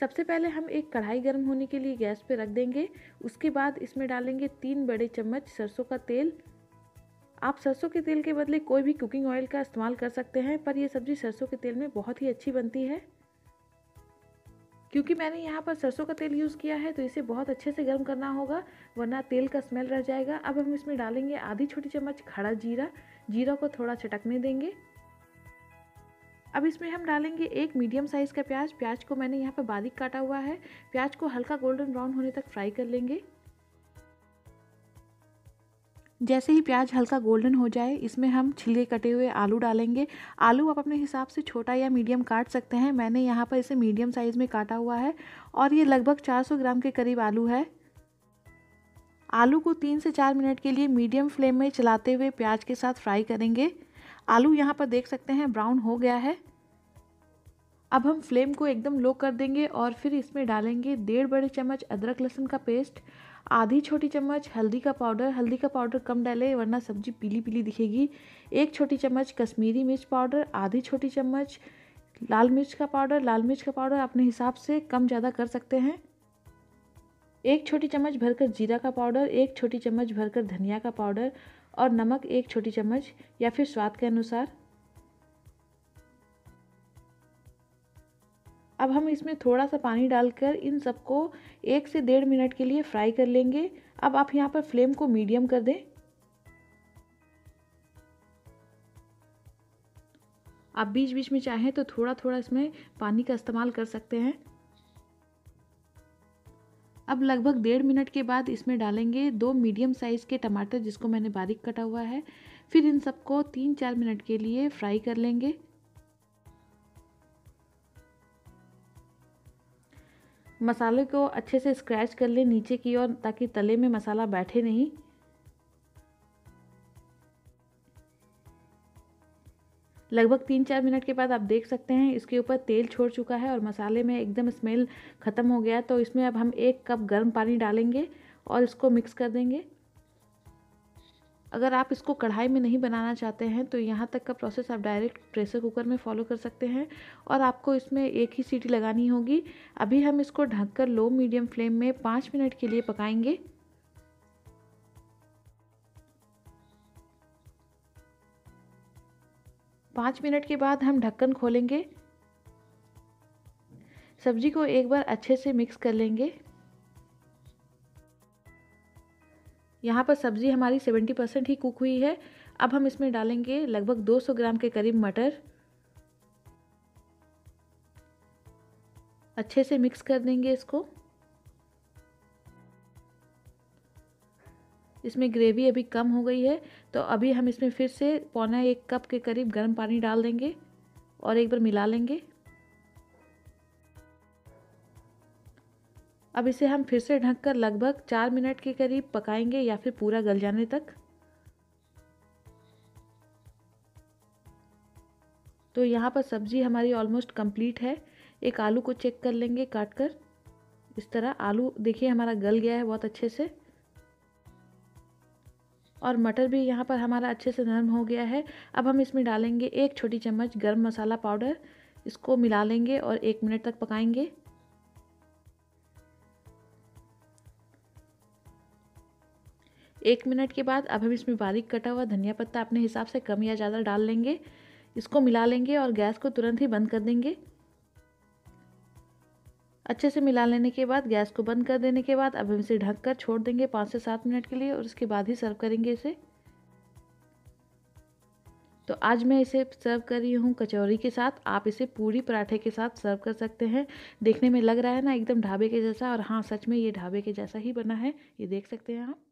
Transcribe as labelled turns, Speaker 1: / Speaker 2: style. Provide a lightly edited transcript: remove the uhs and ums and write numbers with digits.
Speaker 1: सबसे पहले हम एक कढ़ाई गर्म होने के लिए गैस पे रख देंगे। उसके बाद इसमें डालेंगे 3 बड़े चम्मच सरसों का तेल। आप सरसों के तेल के बदले कोई भी कुकिंग ऑयल का इस्तेमाल कर सकते हैं, पर यह सब्ज़ी सरसों के तेल में बहुत ही अच्छी बनती है। क्योंकि मैंने यहाँ पर सरसों का तेल यूज़ किया है तो इसे बहुत अच्छे से गर्म करना होगा, वरना तेल का स्मेल रह जाएगा। अब हम इसमें डालेंगे आधी छोटी चम्मच खड़ा जीरा। जीरा को थोड़ा चटकने देंगे। अब इसमें हम डालेंगे एक मीडियम साइज़ का प्याज। प्याज को मैंने यहाँ पर बारीक काटा हुआ है। प्याज को हल्का गोल्डन ब्राउन होने तक फ्राई कर लेंगे। जैसे ही प्याज हल्का गोल्डन हो जाए, इसमें हम छिले कटे हुए आलू डालेंगे। आलू आप अपने हिसाब से छोटा या मीडियम काट सकते हैं। मैंने यहाँ पर इसे मीडियम साइज़ में काटा हुआ है और ये लगभग 400 ग्राम के करीब आलू है। आलू को 3 से 4 मिनट के लिए मीडियम फ्लेम में चलाते हुए प्याज के साथ फ्राई करेंगे। आलू यहाँ पर देख सकते हैं ब्राउन हो गया है। अब हम फ्लेम को एकदम लो कर देंगे और फिर इसमें डालेंगे 1.5 बड़े चम्मच अदरक लहसुन का पेस्ट, आधी छोटी चम्मच हल्दी का पाउडर। हल्दी का पाउडर कम डालें वरना सब्जी पीली पीली दिखेगी। 1 छोटी चम्मच कश्मीरी मिर्च पाउडर, आधी छोटी चम्मच लाल मिर्च का पाउडर। लाल मिर्च का पाउडर अपने हिसाब से कम ज़्यादा कर सकते हैं। 1 छोटी चम्मच भरकर जीरा का पाउडर, 1 छोटी चम्मच भरकर धनिया का पाउडर और नमक 1 छोटी चम्मच या फिर स्वाद के अनुसार। अब हम इसमें थोड़ा सा पानी डालकर इन सबको 1 से 1.5 मिनट के लिए फ्राई कर लेंगे। अब आप यहाँ पर फ्लेम को मीडियम कर दें। आप बीच बीच में चाहें तो थोड़ा थोड़ा इसमें पानी का इस्तेमाल कर सकते हैं। अब लगभग 1.5 मिनट के बाद इसमें डालेंगे 2 मीडियम साइज़ के टमाटर, जिसको मैंने बारीक कटा हुआ है। फिर इन सबको 3-4 मिनट के लिए फ्राई कर लेंगे। मसाले को अच्छे से स्क्रैच कर लें नीचे की ओर, ताकि तले में मसाला बैठे नहीं। लगभग 3-4 मिनट के बाद आप देख सकते हैं इसके ऊपर तेल छोड़ चुका है और मसाले में एकदम स्मेल ख़त्म हो गया। तो इसमें अब हम 1 कप गर्म पानी डालेंगे और इसको मिक्स कर देंगे। अगर आप इसको कढ़ाई में नहीं बनाना चाहते हैं तो यहाँ तक का प्रोसेस आप डायरेक्ट प्रेशर कुकर में फॉलो कर सकते हैं और आपको इसमें 1 ही सीटी लगानी होगी। अभी हम इसको ढककर लो मीडियम फ्लेम में 5 मिनट के लिए पकाएंगे। पाँच मिनट के बाद हम ढक्कन खोलेंगे। सब्जी को एक बार अच्छे से मिक्स कर लेंगे। यहाँ पर सब्ज़ी हमारी 70% ही कुक हुई है। अब हम इसमें डालेंगे लगभग 200 ग्राम के करीब मटर। अच्छे से मिक्स कर देंगे इसको। इसमें ग्रेवी अभी कम हो गई है तो अभी हम इसमें फिर से 1.25 कप के करीब गर्म पानी डाल देंगे और एक बार मिला लेंगे। अब इसे हम फिर से ढककर लगभग 4 मिनट के करीब पकाएंगे या फिर पूरा गल जाने तक। तो यहाँ पर सब्ज़ी हमारी ऑलमोस्ट कंप्लीट है। एक आलू को चेक कर लेंगे काट कर। इस तरह आलू देखिए हमारा गल गया है बहुत अच्छे से और मटर भी यहाँ पर हमारा अच्छे से नरम हो गया है। अब हम इसमें डालेंगे 1 छोटी चम्मच गरम मसाला पाउडर। इसको मिला लेंगे और 1 मिनट तक पकाएंगे। एक मिनट के बाद अब हम इसमें बारीक कटा हुआ धनिया पत्ता अपने हिसाब से कम या ज़्यादा डाल लेंगे। इसको मिला लेंगे और गैस को तुरंत ही बंद कर देंगे। अच्छे से मिला लेने के बाद गैस को बंद कर देने के बाद अब हम इसे ढककर छोड़ देंगे 5 से 7 मिनट के लिए और उसके बाद ही सर्व करेंगे इसे। तो आज मैं इसे सर्व कर रही हूँ कचौरी के साथ। आप इसे पूरी पराठे के साथ सर्व कर सकते हैं। देखने में लग रहा है ना एकदम ढाबे के जैसा, और हाँ सच में ये ढाबे के जैसा ही बना है, ये देख सकते हैं आप।